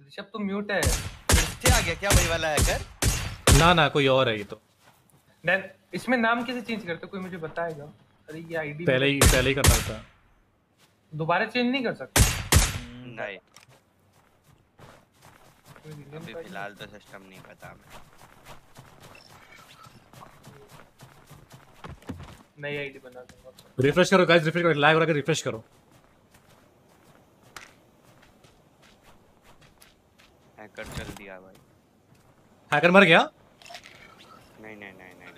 ऋषभ तू म्यूट है। क्या आ गया क्या वही वाला हैकर? ना कोई और है ये तो। इसमें नाम कैसे चेंज करते कोई मुझे बताएगा? अरे ये आईडी पहले ही करना था। दोबारा चेंज नहीं कर सकते? नहीं अभी फिलहाल तो सिस्टम नहीं पता हमें। नई आईडी बना दूंगा। रिफ्रेश करो गाइस, रिफ्रेश करो, लैग हो रहा है, रिफ्रेश करो। हैकर चल दिया भाई। हैकर मर गया? नहीं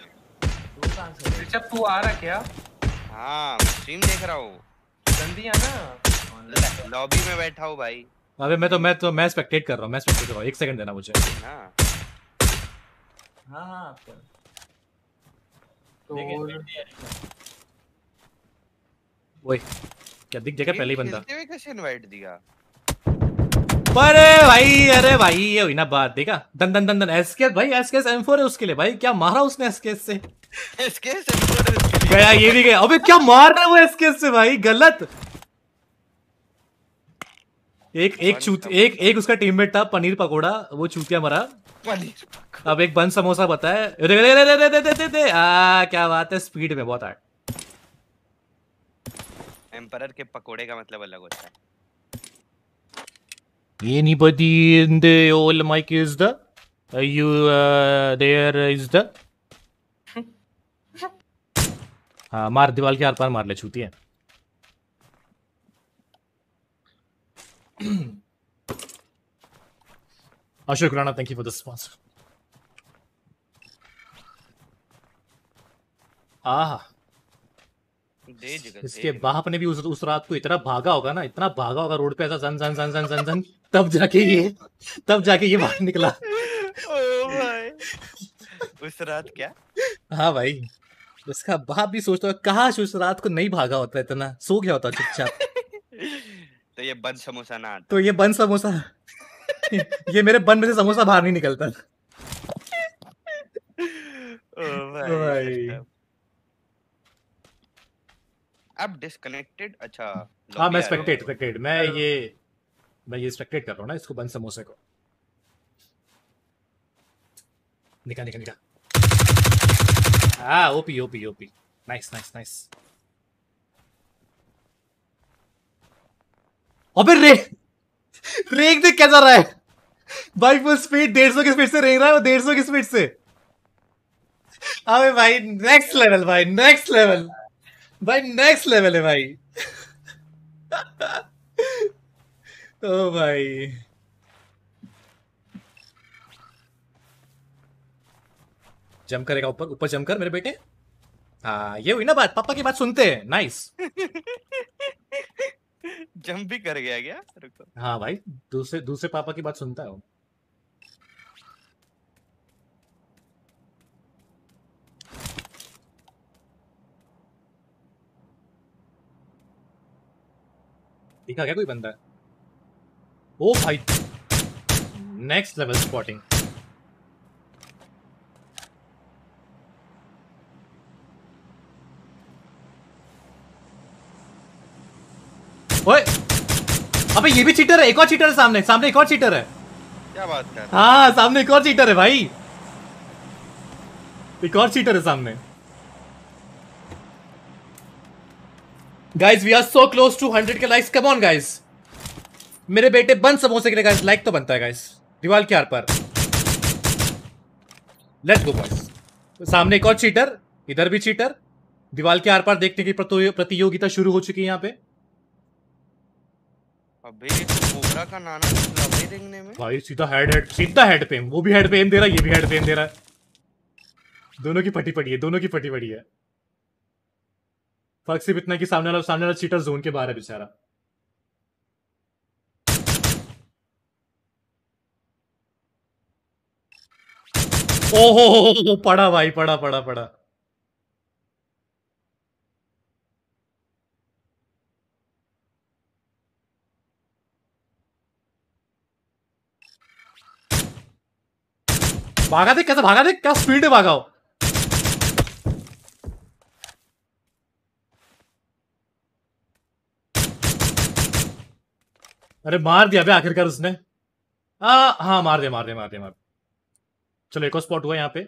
ऋषभ तू आ रहा क्या? हाँ स्ट्रीम देख रहा हूँ। जल्दी आना। लॉबी में बैठा हूँ भाई। अबे मैं स्पेक्टेट कर रहा हूँ, मैं स्पेक्टेट कर रहा हूँ। 1 सेकंड देना मुझे। हाँ तो वही क्या दिख जगह पहले ही बंदा। कैसे इनवाइट दिया? अरे भाई ये हुई ना बात। देखा दन दन दन दन एसकेएस भाई, एसकेएस M4 है उसके लिए भाई। क्या मारा उसने एसकेएस से? एसकेएस M4 है उसके लिए। गया ये भी गया। अबे क्या मार रहा है वो एसकेएस से भाई, गलत। एक उसका टीममेट था पनीर पकोड़ा, वो चूतिया मरा। अब एक बन समोसा बताया। दे क्या बात है, स्पीड में बहुत आर्ट। एम्परर के पकोड़े का मतलब अलग होता है। Anybody in the old mic is the you there is the हाँ मार, दीवार के आर पार मार ले छूती है। Ashur Kurana, thank you for the sponsor. इसके बाप ने भी उस रात को इतना भागा होगा ना, इतना भागा होगा रोड पे ऐसा जन जन जन जन जन जन, तब जाके ये बाहर निकला। ओ भाई उस रात क्या? हाँ भाई उसका बाप भी सोचता है काश उस रात को नहीं भागा होता, इतना सो गया होता चुपचाप। तो ये बंद समोसा ना आता। तो ये बंद समोसा ये मेरे बन में से समोसा बाहर नहीं निकलता। ओ भाई अब डिस्कनेक्टेड। अच्छा हाँ मैं स्पेक्टेट मैं ये स्पेक्टेट कर रहा हूँ ना इसको, बंद समोसे को। निका हाँ ओपी नाइस। अबे रेंग देख कैसा रहा है भाई, फुल स्पीड 150 की स्पीड से रेंग रहा है वो, 150 की स्पीड से। अबे भाई नेक्स्ट लेवल भाई, नेक्स्ट लेवल है भाई। ओ भाई जंप करेगा ऊपर जंप कर मेरे बेटे। हाँ ये हुई ना बात, पापा की बात सुनते हैं। नाइस जंप भी कर गया क्या? रुको। हाँ भाई दूसरे पापा की बात सुनता है वो। दिखा क्या कोई बंदा? ओ भाई नेक्स्ट लेवल स्पॉटिंग। ओए अबे ये भी चीटर है, एक और चीटर है सामने एक और चीटर है। क्या बात कर? हाँ सामने एक और चीटर है भाई, एक और चीटर है सामने। Guys we are so close to 100 के लाइक्स, कम ऑन गाइज। मेरे बेटे बंद समोसे के लिए गाइज लाइक तो बनता है गाइज। दीवार के आर पर लेट्स गो बॉयज। सामने एक और चीटर, इधर भी चीटर। दीवार के आर पार देखने की प्रतियोगिता शुरू हो चुकी है यहाँ पे। अबे ये तो कोबरा का नाना निकला भाई देखने में। भाई सीधा हेड पे, वो भी हेड पे एम दे रहा है, ये भी हेड पे एम दे रहा है। दोनों की फटी पड़ी है। फर्क सिर्फ इतना कि सामने वाला चीटर जोन के बाहर है बेचारा। ओहो पड़ा भाई, पड़ा। भागा देख कैसे भागा, देख क्या स्पीड में भागा हो। अरे मार दिया बे आखिरकार उसने। हाँ मार दे मार दे मार दे मार। चलो एक और स्पॉट हुआ यहाँ पे।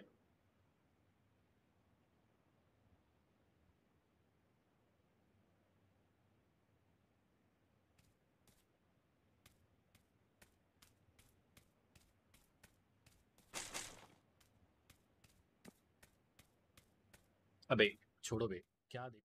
अबे छोड़ो बे, क्या